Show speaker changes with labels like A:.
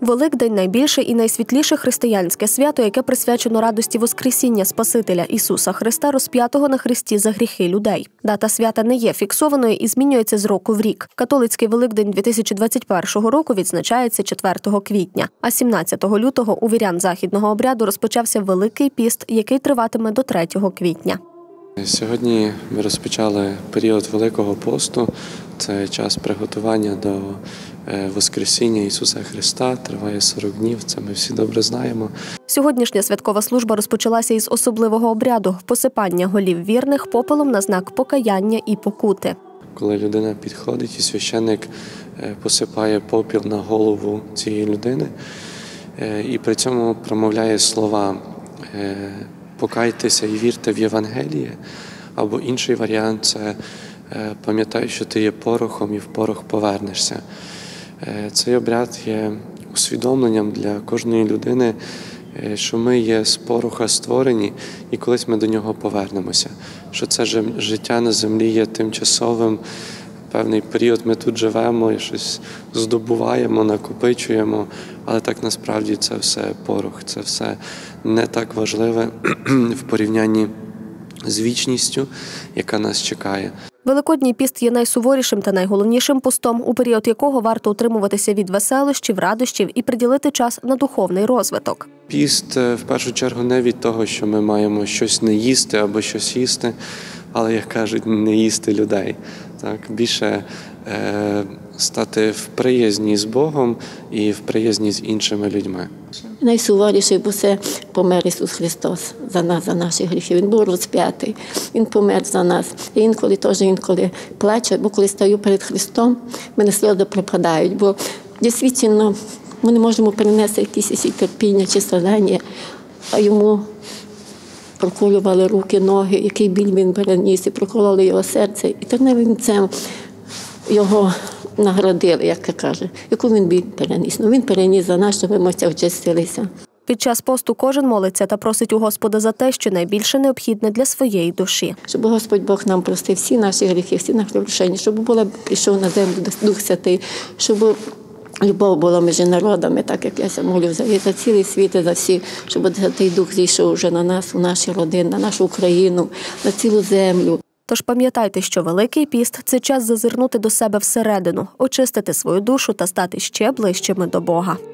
A: Великдень – найбільше і найсвітліше християнське свято, яке присвячено радості Воскресіння Спасителя Ісуса Христа, розп'ятого на хресті за гріхи людей. Дата свята не є фіксованою і змінюється з року в рік. Католицький Великдень 2021 року відзначається 4 квітня, а 17 лютого у вірян західного обряду розпочався Великий піст, який триватиме до 3 квітня.
B: Сьогодні ми розпочали період Великого посту. Це час приготування до Воскресіння Ісуса Христа. Триває 40 днів, це ми всі добре знаємо.
A: Сьогоднішня святкова служба розпочалася із особливого обряду – посипання голів вірних попелом на знак покаяння і покути.
B: Коли людина підходить і священник посипає попіл на голову цієї людини і при цьому промовляє слова «покайтеся і вірте в Євангеліє», або інший варіант – це «пам'ятай, що ти є порохом і в порох повернешся». Цей обряд є усвідомленням для кожної людини, що ми є з пороха створені і колись ми до нього повернемося. Що це життя на землі є тимчасовим, певний період ми тут живемо і щось здобуваємо, накопичуємо, але так насправді це все порох, це все не так важливе в порівнянні з вічністю, яка нас чекає.
A: Великодній піст є найсуворішим та найголовнішим постом, у період якого варто утримуватися від веселощів, радощів і приділити час на духовний розвиток.
B: Піст, в першу чергу, не від того, що ми маємо щось не їсти або щось їсти, але, як кажуть, не їсти людей. Так, більше стати в приязні з Богом і в приязні з іншими людьми.
C: Найсуворіший, бо це помер Ісус Христос за нас, за наші гріхи. Він був розп'ятий, Він помер за нас. І інколи плаче, бо коли стаю перед Христом, мене сльози пропадають, бо дійсно ми не можемо перенести якісь терпіння чи страждання, а йому проколювали руки, ноги, який біль він переніс, і прокололи його серце. І терневим цим його наградили, як каже, яку він біль переніс. Він переніс за нас, щоб ми очистилися.
A: Під час посту кожен молиться та просить у Господа за те, що найбільше необхідне для своєї душі.
C: Щоб Господь Бог нам простив всі наші гріхи, всі наші порушення, щоб прийшов на землю Дух Святий, щоб любов була між народами, так як я молю за цілий світ і за всіх, щоб цей Дух зійшов вже на нас, у наші родини, на нашу Україну, на цілу землю.
A: Тож пам'ятайте, що Великий піст – це час зазирнути до себе всередину, очистити свою душу та стати ще ближчими до Бога.